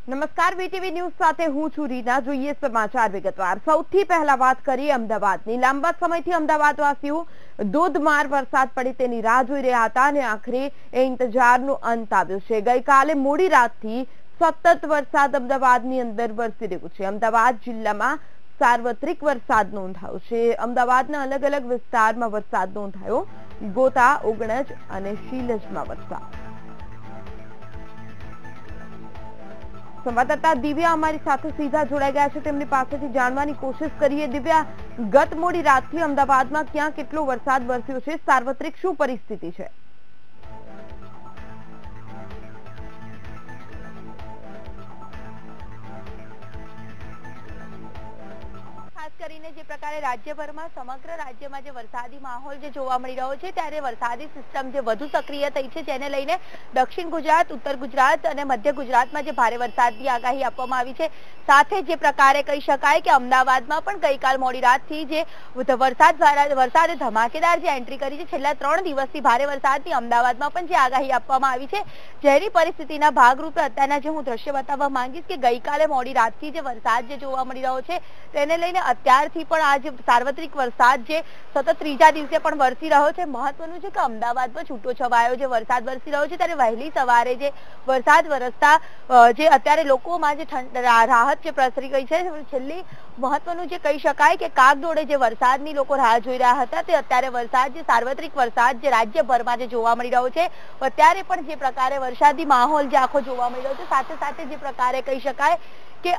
નમસ્કાર, VTV news સાથે હું છું રીના। જોઈએ સમાચાર વિગતવાર। સૌથી પહેલા વાત કરીએ અમદાવાદની। લાંબા સમયથી અમદાવાદવાસીઓ ધોધમાર વરસાદ પડે તેની રાહ જોઈ રહ્યા હતા અને આખરે એ ઇંતજારનો અંત આવ્યો છે। ગઈકાલે મોડી રાતથી સતત વરસાદ અમદાવાદની અંદર વરસી રહ્યો છે। અમદાવાદ જિલ્લામાં સાર્વત્રિક વરસાદ નોંધાયો છે। અમદાવાદના અલગ અલગ વિસ્તારમાં વરસાદ નોંધાયો। ગોતા, ઓગણજ અને શીલજમાં વરસાદ। સંવાદદાતા દિવ્યા અમારી સાથે સીધા જોડાઈ ગયા છે। તેમની પાસેથી જાણવાની કોશિશ કરીએ। દિવ્યા, ગત મોડી રાતથી અમદાવાદમાં ક્યાં કેટલો વરસાદ વરસ્યો છે? સાર્વત્રિક શું પરિસ્થિતિ છે? ખાસ કરીને જે પ્રકારે રાજ્યભરમાં સમગ્ર રાજ્યમાં જે વરસાદી માહોલ જે જોવા મળી રહ્યો છે, ત્યારે વરસાદી સિસ્ટમ જે વધુ સક્રિય થઈ છે, જેને લઈને દક્ષિણ ગુજરાત, ઉત્તર ગુજરાત અને મધ્ય ગુજરાતમાં જે ભારે વરસાદની આગાહી આપવામાં આવી છે, સાથે જે પ્રકારે કહી શકાય કે અમદાવાદમાં પણ ગઈકાલ મોડી રાતથી જે વરસાદે ધમાકેદાર જે એન્ટ્રી કરી છે, છેલ્લા 3 દિવસથી ભારે વરસાદની અમદાવાદમાં પણ જે આગાહી આપવામાં આવી છે, જેની પરિસ્થિતિના ભાગરૂપે અત્યારના જે હું દ્રશ્ય બતાવવા માંગીશ કે ગઈકાલે મોડી રાતથી જે વરસાદ જે જોવા મળી રહ્યો છે, તેને લઈને અત્યારથી પણ આ જે સાર્વત્રિક વરસાદ જે સતત ત્રીજા દિવસે પણ વરસી રહ્યો છે। મહત્વનું છે કે અમદાવાદમાં છૂટો છવાયો જે વરસાદ વરસી રહ્યો છે, ત્યારે વહેલી સવારે જે વરસાદ વરસતા જે અત્યારે લોકોમાં જે રાહત જે પ્રસરી ગઈ છે, છેલ્લી મહત્વનું જે કહી શકાય કે કાગડોળે જે વરસાદની લોકો રાહ જોઈ રહ્યા હતા, તે અત્યારે વરસાદ જે સાર્વત્રિક વરસાદ જે રાજ્યભરમાં જે જોવા મળી રહ્યો છે, અત્યારે પણ જે પ્રકારે વરસાદી માહોલ જે આખો જોવા મળી રહ્યો છે, સાથે સાથે જે પ્રકારે કહી શકાય કે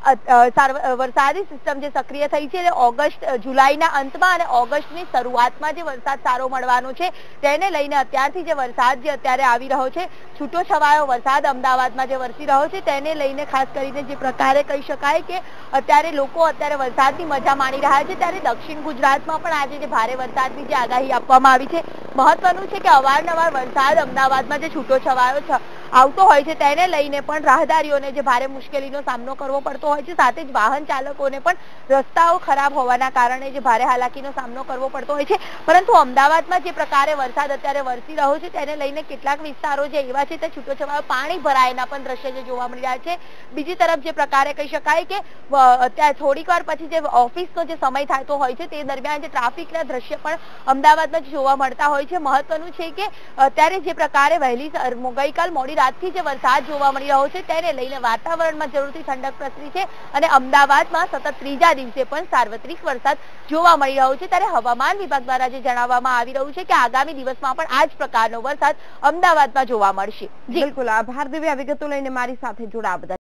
વરસાદી સિસ્ટમ જે સક્રિય થઈ છે, જુલાઈના અંતમાં અને ઓગસ્ટની શરૂઆતમાં જે વરસાદ સારો મળવાનો છે, તેને લઈને અત્યારથી જે વરસાદ જે અત્યારે આવી રહ્યો છે, છૂટો છવાયો વરસાદ અમદાવાદમાં જે વરસી રહ્યો છે, તેને લઈને ખાસ કરીને જે પ્રકારે કહી શકાય કે અત્યારે લોકો વરસાદની મજા માણી રહ્યા છે, ત્યારે દક્ષિણ ગુજરાતમાં પણ આજે જે ભારે વરસાદની જે આગાહી આપવામાં આવી છે, મહત્વનું છે કે અવારનવાર વરસાદ અમદાવાદમાં જે છૂટો છવાયો આવતો હોય છે, તેને લઈને પણ રાહદારીઓને જે ભારે મુશ્કેલીનો સામનો કરવો પડતો હોય છે, સાથે જ વાહન ચાલકોને પણ રસ્તાઓ ખરાબ હોવાના કારણે જે ભારે હાલાકીનો સામનો કરવો પડતો હોય છે। પરંતુ અમદાવાદમાં જે પ્રકારે વરસાદ અત્યારે વરસી રહ્યો છે, તેને લઈને કેટલાક વિસ્તારો જે એવા છે, તે છૂટો છવાયો પાણી ભરાયના પણ દ્રશ્ય જે જોવા મળી રહ્યા છે। બીજી તરફ જે પ્રકારે કહી શકાય કે અત્યારે થોડીક વાર પછી જે ઓફિસનો જે સમય થતો હોય છે, તે દરમિયાન જે ટ્રાફિકના દ્રશ્ય પણ અમદાવાદમાં જોવા મળતા હોય છે। મહત્વનું છે કે અત્યારે જે પ્રકારે ગઈકાલ મોડી રાતથી જે વરસાદ જોવા મળી રહ્યો છે, તેને લઈને વાતાવરણમાં જરૂરથી ઠંડક પ્રસરી છે અને અમદાવાદમાં સતત ત્રીજા દિવસે પણ સાર્વત્રિક વરસાદ જોવા મળી રહ્યો છે। ત્યારે હવામાન વિભાગ દ્વારા જે જણાવવામાં આવી રહ્યું છે કે આગામી દિવસમાં પણ આ જ પ્રકારનો વરસાદ અમદાવાદમાં જોવા મળશે। બિલકુલ, આભાર દિવ્યા, વિગતો લઈને મારી સાથે જોડાવા બદલ।